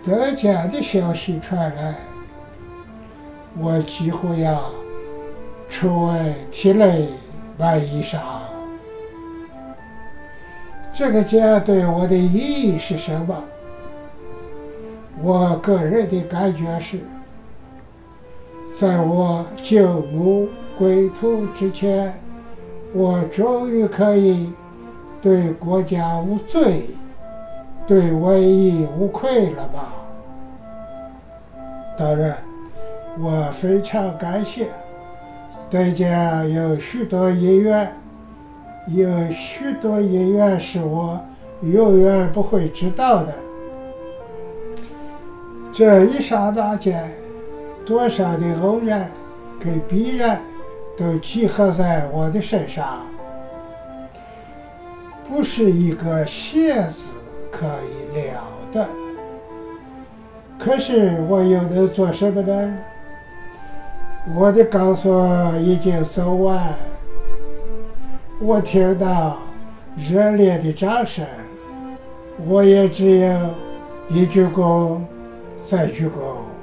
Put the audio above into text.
得奖的消息传来，我几乎要出为涕泪满衣裳。这个奖对我的意义是什么？我个人的感觉是，在我就墓归途之前，我终于可以对国家无罪，对文艺无愧了吧？当然，我非常感谢得奖有许多因缘，有许多因缘是我永远不会知道的。这一刹那间，多少的偶然跟必然都集合在我的身上，不是一个写字可以了的。可是我又能做什么呢？我的钢索已经走完，我听到热烈的掌声，我也只有一鞠躬，再鞠躬。